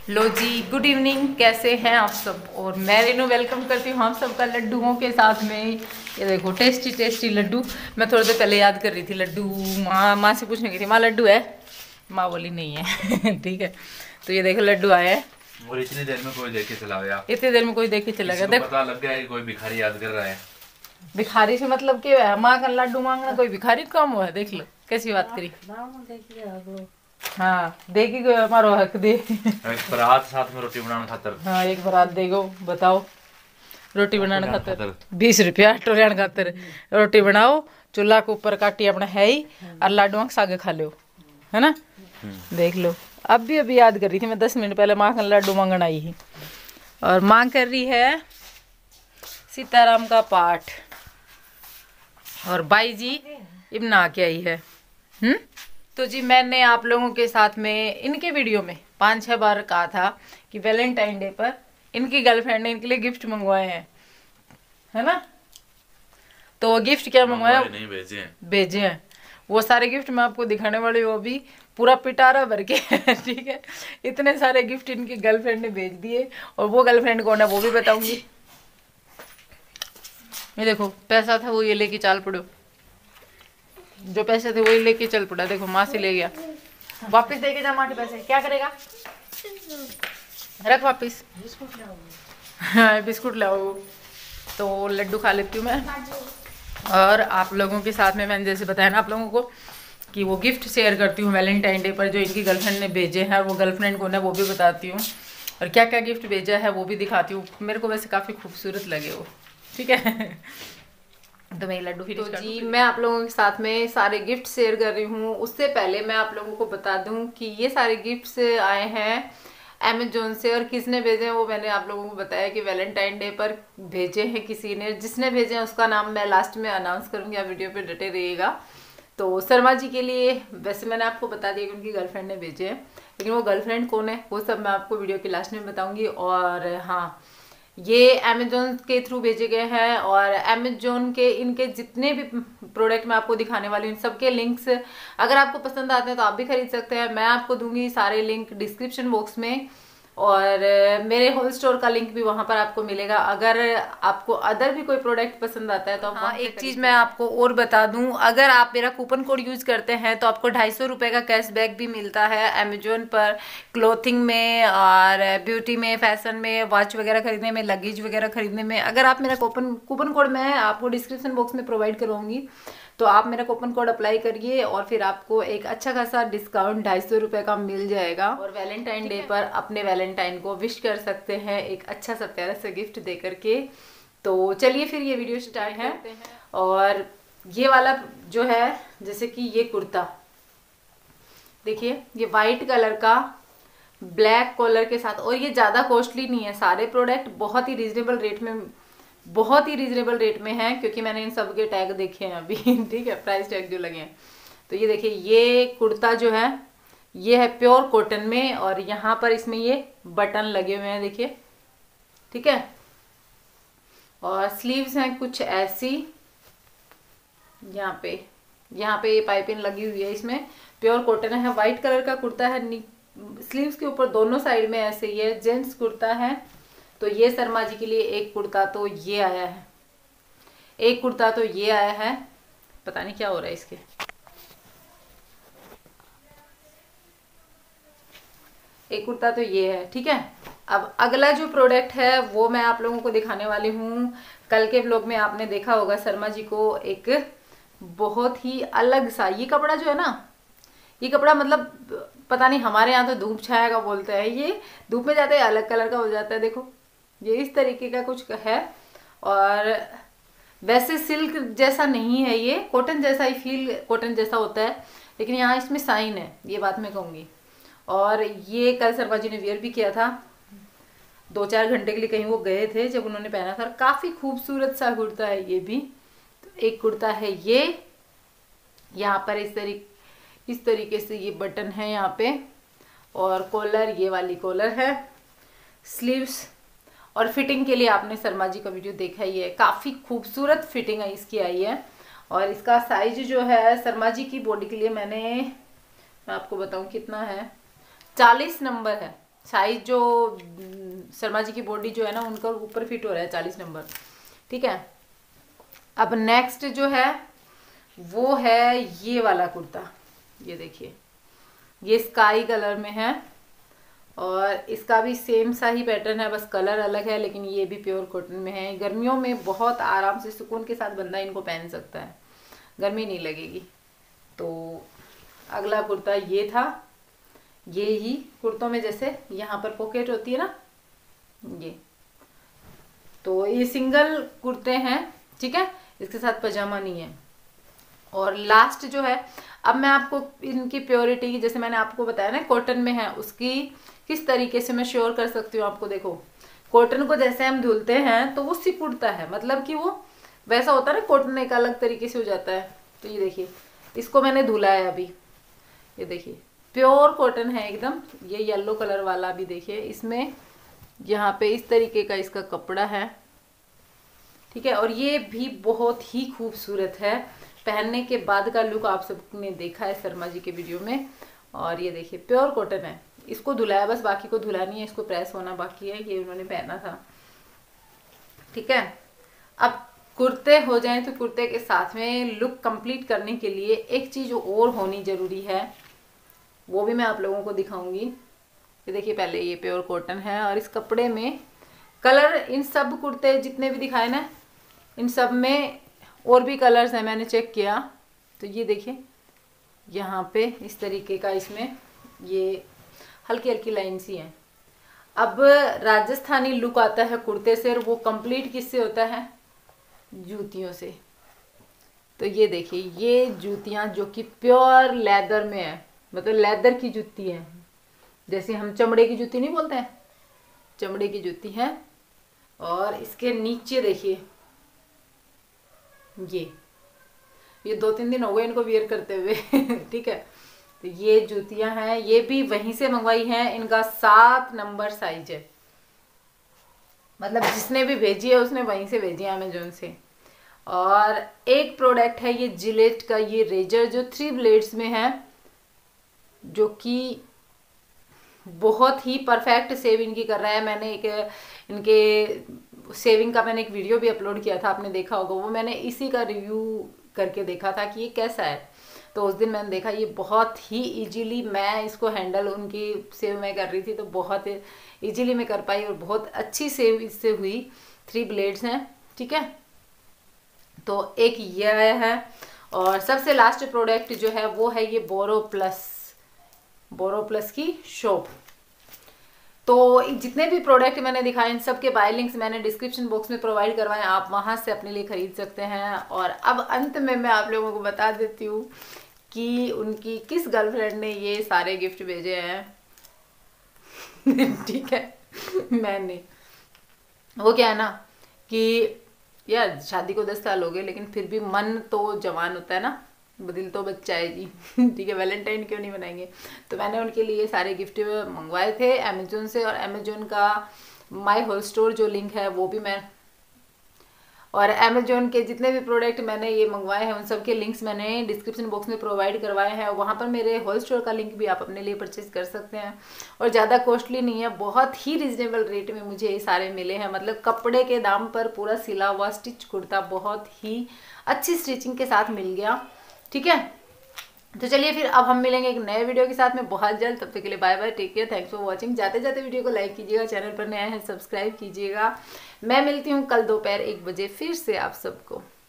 लो जी, good evening. कैसे हैं आप सब? और मैं रेनू वेलकम करती हूँ आप सबका लड्डुओं के साथ में। ये देखो टेस्टी टेस्टी लड्डू। मैं थोड़ी देर पहले याद कर रही थी लड्डू, माँ से पूछने की थी, माँ लड्डू है? माँ बोली नहीं है। ठीक है, तो ये देखो लड्डू आए हैं। और इतनी देर में कोई देख के चला गया। इतनी देर में कोई देख के चला गया। इसको देख, पता लग गया कि कोई भिखारी याद कर रहा है। भिखारी से मतलब क्या है? माँ का लड्डू मांगना कोई भिखारी काम हुआ है? देख लो कैसी बात करी। हाँ देखी गयो हमारो हक दे। एक बारात साथ में रोटी बनाने खातर। हाँ एक बारात देगो, बताओ। रोटी बनाने खातर 20 रुपया टोरियान खातर रोटी बनाओ, चूल्हा के ऊपर काटी अपना है ही, और लाडुआ के सागे खा लो, है ना। देख लो, अभी याद कर रही थी मैं 10 मिनट पहले माँ का लड्डू मांगन आई ही। और माँ कर रही है सीताराम का पाठ, और बाई जी इब्ना के आई है। तो जी मैंने आप लोगों के साथ में इनके वीडियो में 5-6 बार कहा था कि वैलेंटाइन डे पर इनकी गर्लफ्रेंड ने इनके लिए गिफ्ट मंगवाए हैं, है ना। तो वो गिफ्ट क्या मंगवाया? नहीं भेजे हैं। वो सारे गिफ्ट मैं आपको दिखाने वाली हूँ, अभी पूरा पिटारा भर के। ठीक है, इतने सारे गिफ्ट इनकी गर्लफ्रेंड ने भेज दिए, और वो गर्लफ्रेंड कौन है वो भी बताऊंगी। ये देखो पैसा था वो ये लेके चाल पड़ो, जो पैसे थे वही लेके चल पड़ा। देखो माँ से ले गया, वापस दे के जा माँ के पैसे। क्या करेगा? रख वापस। हाँ बिस्कुट लाओ। तो लड्डू खा लेती हूँ मैं, और आप लोगों के साथ में मैंने जैसे बताया ना आप लोगों को कि वो गिफ्ट शेयर करती हूँ वैलेंटाइन डे पर जो इनकी गर्लफ्रेंड ने भेजे हैं, और वो गर्लफ्रेंड कौन है वो भी बताती हूँ, और क्या क्या गिफ्ट भेजा है वो भी दिखाती हूँ। मेरे को वैसे काफ़ी खूबसूरत लगे वो, ठीक है। तो मैं लड्डू फिनिश कर जी। मैं आप लोगों के साथ में सारे गिफ्ट शेयर कर रही हूँ। उससे पहले मैं आप लोगों को बता दूं कि ये सारे गिफ्ट्स आए हैं अमेजोन से, और किसने भेजे हैं वो मैंने आप लोगों को बताया कि वैलेंटाइन डे पर भेजे हैं किसी ने। जिसने भेजे हैं उसका नाम मैं लास्ट में अनाउंस करूंगी, आप वीडियो पे डटे रहिएगा। तो शर्मा जी के लिए वैसे मैंने आपको बता दिया कि उनकी गर्लफ्रेंड ने भेजे हैं, लेकिन वो गर्लफ्रेंड कौन है वो सब मैं आपको वीडियो के लास्ट में बताऊंगी। और हाँ, ये अमेजोन के थ्रू भेजे गए हैं, और अमेजोन के इनके जितने भी प्रोडक्ट मैं आपको दिखाने वाली हूँ सबके लिंक्स अगर आपको पसंद आते हैं तो आप भी खरीद सकते हैं। मैं आपको दूंगी सारे लिंक डिस्क्रिप्शन बॉक्स में, और मेरे होल स्टोर का लिंक भी वहां पर आपको मिलेगा। अगर आपको अदर भी कोई प्रोडक्ट पसंद आता है तो हाँ, एक चीज मैं आपको और बता दूं, अगर आप मेरा कूपन कोड यूज करते हैं तो आपको 250 रुपए का कैशबैक भी मिलता है अमेजोन पर, क्लोथिंग में और ब्यूटी में, फैशन में, वॉच वगैरह खरीदने में, लगेज वगैरह खरीदने में। अगर आप मेरा कूपन कोड मैं आपको डिस्क्रिप्शन बॉक्स में प्रोवाइड करूंगी, तो आप मेरा कूपन कोड अप्लाई करिए, और फिर आपको एक अच्छा खासा डिस्काउंट 250 रुपए का मिल जाएगा। और वैलेंटाइन डे पर अपने वैलेंटाइन को विश कर सकते हैं एक अच्छा सा प्यारा सा गिफ्ट दे करके। तो चलिए फिर ये वीडियो स्टार्ट है। और ये वाला जो है, जैसे कि ये कुर्ता देखिए, ये वाइट कलर का ब्लैक कॉलर के साथ, और ये ज्यादा कॉस्टली नहीं है। सारे प्रोडक्ट बहुत ही रीजनेबल रेट में है, क्योंकि मैंने इन सब के टैग देखे हैं अभी। ठीक है, प्राइस टैग जो लगे हैं। तो ये देखिए, ये कुर्ता जो है ये है प्योर कॉटन में, और यहाँ पर इसमें ये बटन लगे हुए हैं देखिए, ठीक है। और स्लीव्स हैं कुछ ऐसी, यहाँ पे ये पाइपिंग लगी हुई है। इसमें प्योर कॉटन है, व्हाइट कलर का कुर्ता है। स्लीव्स के ऊपर दोनों साइड में ऐसे ही है, जेंट्स कुर्ता है। तो ये शर्मा जी के लिए एक कुर्ता तो ये आया है, एक कुर्ता तो ये आया है। पता नहीं क्या हो रहा है इसके। एक कुर्ता तो ये है, ठीक है। अब अगला जो प्रोडक्ट है वो मैं आप लोगों को दिखाने वाली हूँ। कल के व्लॉग में आपने देखा होगा शर्मा जी को एक बहुत ही अलग सा ये कपड़ा जो है ना, ये कपड़ा मतलब पता नहीं, हमारे यहाँ तो धूप छाया का बोलते हैं, ये धूप में जाते हैं अलग कलर का हो जाता है। देखो ये इस तरीके का कुछ है, और वैसे सिल्क जैसा नहीं है, ये कॉटन जैसा ही फील कॉटन जैसा होता है, लेकिन यहाँ इसमें साइन है, ये बात मैं कहूँगी। और ये कल शर्मा जी ने वेयर भी किया था, 2-4 घंटे के लिए कहीं वो गए थे जब उन्होंने पहना था। काफ़ी खूबसूरत सा कुर्ता है ये भी। तो एक कुर्ता है ये, यहाँ पर इस तरीके से ये बटन है यहाँ पे, और कॉलर ये वाली कॉलर है। स्लीव्स और फिटिंग के लिए आपने शर्मा जी का वीडियो देखा ही है, काफ़ी खूबसूरत फिटिंग है इसकी आई है। और इसका साइज जो है शर्मा जी की बॉडी के लिए मैं आपको बताऊं कितना है, 40 नंबर है। साइज जो शर्मा जी की बॉडी जो है ना उनका ऊपर फिट हो रहा है 40 नंबर। ठीक है, अब नेक्स्ट जो है वो है ये वाला कुर्ता। ये देखिए, ये स्काई कलर में है और इसका भी सेम सा ही पैटर्न है, बस कलर अलग है, लेकिन ये भी प्योर कॉटन में है। गर्मियों में बहुत आराम से सुकून के साथ बंदा इनको पहन सकता है, गर्मी नहीं लगेगी। तो अगला कुर्ता ये था। ये ही कुर्तों में जैसे यहाँ पर पॉकेट होती है ना, ये तो ये सिंगल कुर्ते हैं। ठीक है, इसके साथ पजामा नहीं है। और लास्ट जो है, अब मैं आपको इनकी प्योरिटी की, जैसे मैंने आपको बताया ना कॉटन में है, उसकी किस तरीके से मैं श्योर कर सकती हूँ आपको। देखो, कॉटन को जैसे हम धुलते हैं तो वो सिप उड़ता है, मतलब कि वो वैसा होता है ना, कॉटन एक अलग तरीके से हो जाता है। तो ये देखिए, इसको मैंने धुला है अभी, ये देखिए प्योर कॉटन है एकदम। ये येलो कलर वाला भी देखिए, इसमें यहाँ पे इस तरीके का इसका कपड़ा है। ठीक है, और ये भी बहुत ही खूबसूरत है, पहनने के बाद का लुक आप सबने देखा है शर्मा जी के वीडियो में। और ये देखिए प्योर कॉटन है, इसको धुलाया बस, बाकी को धुला नहीं है, इसको प्रेस होना बाकी है। ये उन्होंने पहना था। ठीक है, अब कुर्ते हो जाएं तो कुर्ते के साथ में लुक कंप्लीट करने के लिए एक चीज और होनी जरूरी है, वो भी मैं आप लोगों को दिखाऊंगी। ये देखिए, पहले ये प्योर कॉटन है और इस कपड़े में कलर, इन सब कुर्ते जितने भी दिखाए ना, इन सब में और भी कलर्स हैं, मैंने चेक किया। तो ये देखिए यहाँ पे इस तरीके का, इसमें ये हल्की हल्की लाइन सी हैं। अब राजस्थानी लुक आता है कुर्ते से, और वो कंप्लीट किससे होता है, जूतियों से। तो ये देखिए, ये जूतियाँ जो कि प्योर लेदर में है, मतलब लेदर की जूती है, जैसे हम चमड़े की जूती नहीं बोलते हैं, चमड़े की जूती है। और इसके नीचे देखिए, ये 2-3 दिन हो गए इनको वियर करते हुए। ठीक है, तो ये जूतियां हैं, ये भी वहीं से मंगवाई हैं, इनका 7 नंबर साइज है, मतलब जिसने भी भेजी है उसने वहीं से भेजी है, अमेजोन से। और एक प्रोडक्ट है ये जिलेट का, ये रेजर जो 3 ब्लेड्स में है, जो कि बहुत ही परफेक्ट सेव इनकी कर रहा है। मैंने एक इनके सेविंग का मैंने एक वीडियो भी अपलोड किया था, आपने देखा होगा, वो मैंने इसी का रिव्यू करके देखा था कि ये कैसा है। तो उस दिन मैंने देखा ये बहुत ही इजीली मैं इसको हैंडल, उनकी सेव मैं कर रही थी तो बहुत इजीली मैं कर पाई और बहुत अच्छी सेव इससे हुई। 3 ब्लेड्स हैं। ठीक है, तो एक ये आया है। और सबसे लास्ट प्रोडक्ट जो है वो है ये बोरोप्लस की शॉप। तो जितने भी प्रोडक्ट मैंने दिखाए इन सब के बाय लिंक्स मैंने डिस्क्रिप्शन बॉक्स में प्रोवाइड करवाए, आप वहां से अपने लिए खरीद सकते हैं। और अब अंत में मैं आप लोगों को बता देती हूँ कि उनकी किस गर्लफ्रेंड ने ये सारे गिफ्ट भेजे हैं। ठीक है, मैंने, वो क्या है ना कि यार शादी को 10 साल हो गए, लेकिन फिर भी मन तो जवान होता है ना, दिल तो बच्चा है जी। ठीक है, वैलेंटाइन क्यों नहीं बनाएंगे। तो मैंने उनके लिए सारे गिफ्ट मंगवाए थे अमेजोन से, और अमेजोन का माय होल स्टोर जो लिंक है वो भी मैं, और अमेजोन के जितने भी प्रोडक्ट मैंने ये मंगवाए हैं उन सब के लिंक्स मैंने डिस्क्रिप्शन बॉक्स में प्रोवाइड करवाए हैं। वहाँ पर मेरे होल स्टोर का लिंक भी आप अपने लिए परचेज कर सकते हैं। और ज़्यादा कॉस्टली नहीं है, बहुत ही रिजनेबल रेट में मुझे ये सारे मिले हैं, मतलब कपड़े के दाम पर पूरा सिला हुआ स्टिच कुर्ता बहुत ही अच्छी स्टिचिंग के साथ मिल गया। ठीक है, तो चलिए फिर अब हम मिलेंगे एक नए वीडियो के साथ में बहुत जल्द। तब तक के लिए bye bye, take care, thanks for watching. जाते जाते वीडियो को लाइक कीजिएगा, चैनल पर नया है सब्सक्राइब कीजिएगा। मैं मिलती हूँ कल दोपहर 1 बजे फिर से आप सबको।